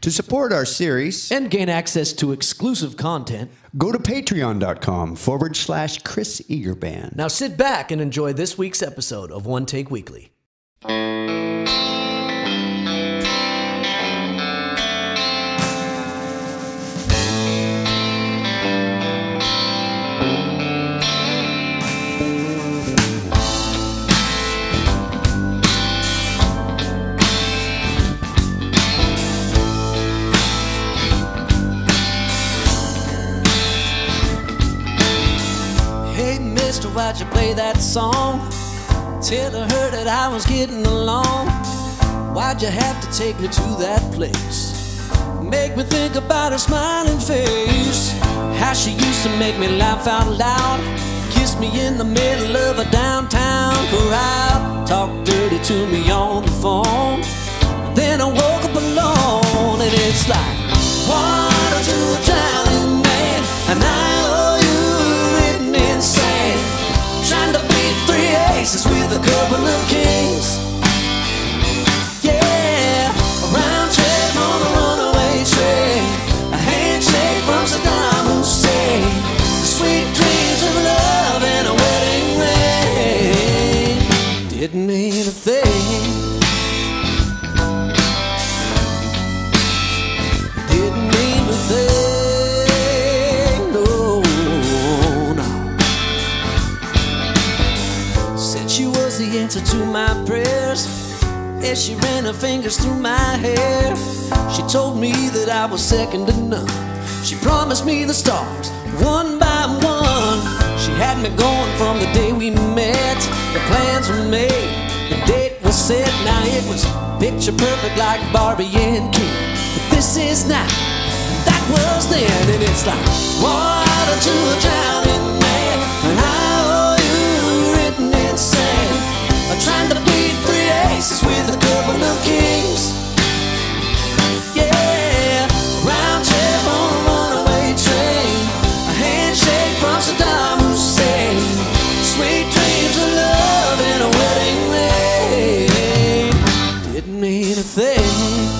To support our series and gain access to exclusive content, go to patreon.com/Chris Eger Band. Now sit back and enjoy this week's episode of One Take Weekly. Why'd you play that song? Till I heard that I was getting along. Why'd you have to take me to that place? Make me think about her smiling face. How she used to make me laugh out loud. Kiss me in the middle of a downtown crowd. Talk dirty to me on the phone. Then I woke up alone. And it's like water to a drowning man, and I owe you written in sand. Trying to beat 3 aces with a couple of kings. Yeah, a round trip on a runaway train. A handshake from Saddam Hussein. Sweet dreams of love and a wedding ring. Didn't mean a thing. Didn't mean a thing. The answer to my prayers. As she ran her fingers through my hair, she told me that I was second to none. She promised me the stars one by one. She had me going from the day we met. The plans were made, the date was set. Now it was picture perfect like Barbie and Ken. But this is now, that was then. And it's like water to a drowning man, and I owe you written in sand. I'm trying to beat 3 aces with a couple of kings. Yeah, round trip on a runaway train. A handshake from Saddam Hussein. Sweet dreams of love and a wedding ring. Didn't mean a thing.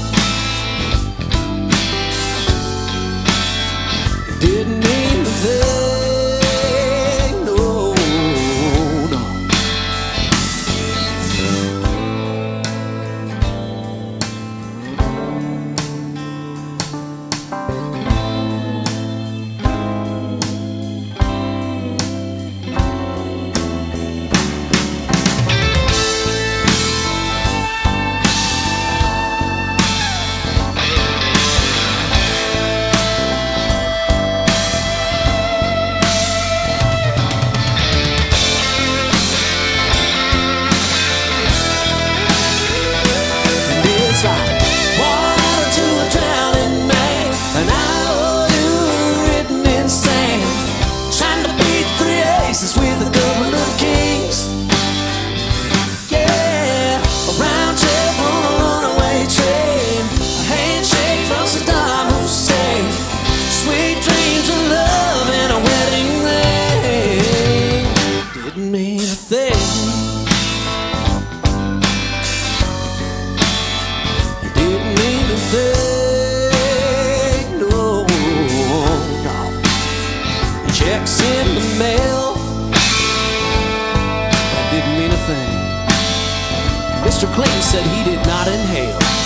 Didn't mean a thing. Mr. Clayton said he did not inhale.